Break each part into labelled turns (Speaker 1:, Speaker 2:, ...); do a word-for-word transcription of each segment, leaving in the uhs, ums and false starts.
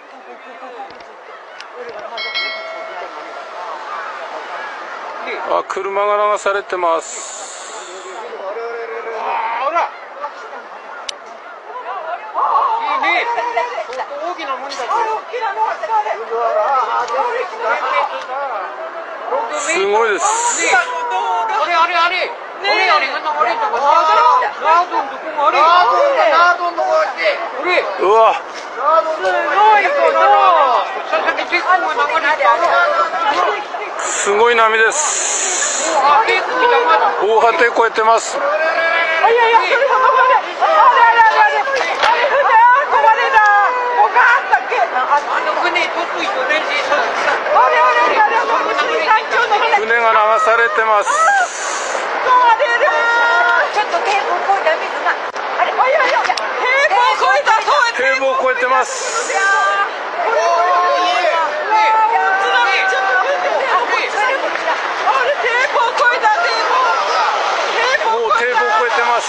Speaker 1: あ、車が流されてます。
Speaker 2: あ、ほら。いいね。大きなもんだ。
Speaker 1: すごいです。
Speaker 2: あれあれあれ。あれあれが流れたから。ナードンとこがあれ。ナードンとこあって。これ。
Speaker 1: うわ。
Speaker 2: すごいことだ。さっき結構流れた。
Speaker 1: すごい波です。
Speaker 2: 大
Speaker 1: 波堤越えてます。船が流されてます。
Speaker 3: ちょっと堤防越えた水が。あれ、
Speaker 1: 堤防越えてます。もう堤防越えてます。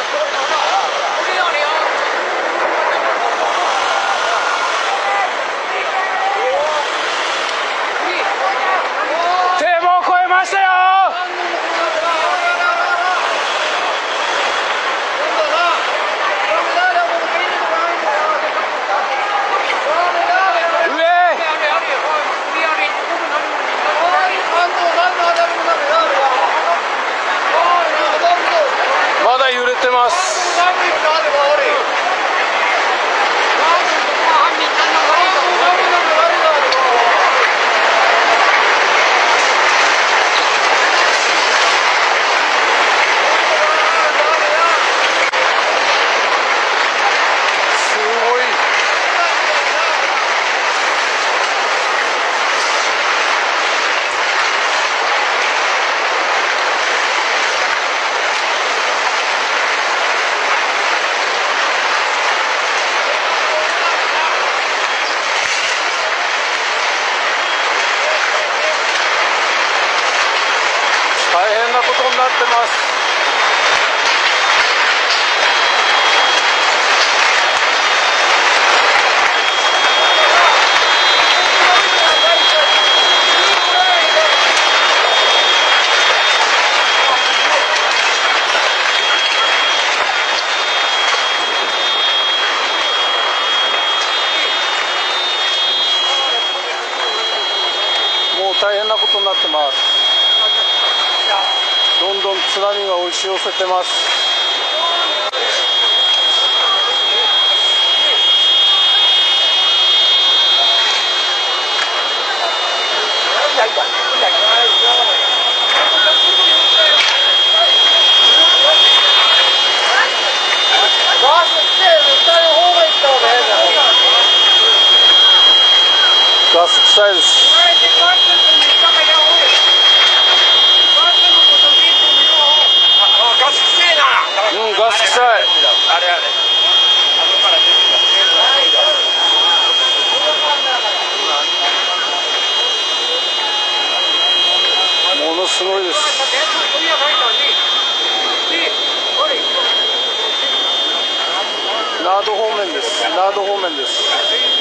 Speaker 1: 堤防越えましたよ。まだ揺れてます。大変なことになってます。もう大変なことになってます。どんどん津波が押し寄せてます。ガス臭いです。うん、ガス臭い。あれあれ。ものすごいです。ナード方面です。ナード方面です。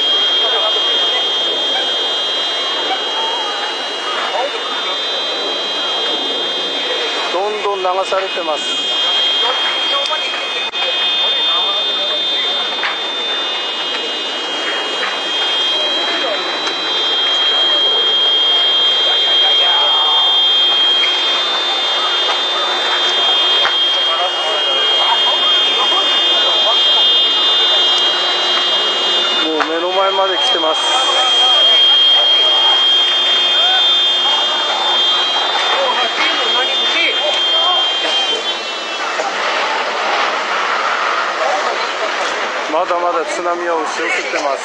Speaker 1: どんどん流されてます。もう目の前まで来てます。まだまだ津波は押し寄せてます。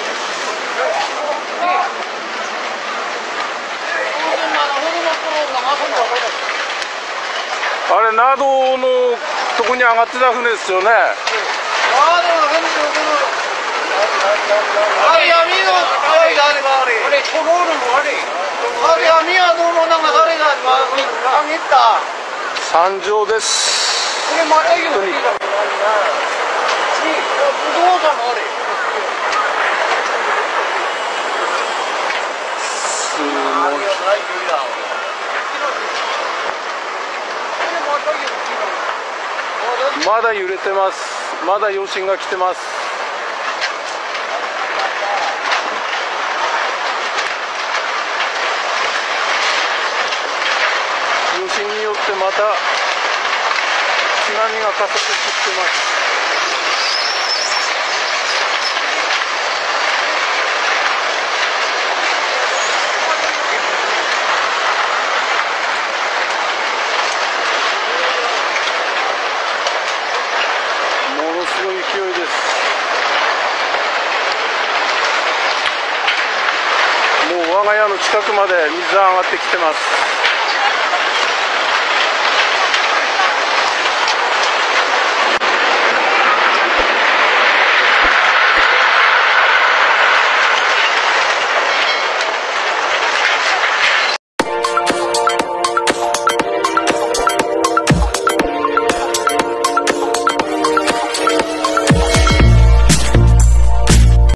Speaker 1: あれ、ナードのとこに上がってた船ですよね。山上です。本当にまだ揺れてます。まだ余震が来てます。余震によってまた津波が加速してきてます。すごい勢いです。もう我が家の近くまで水が上がってきてます。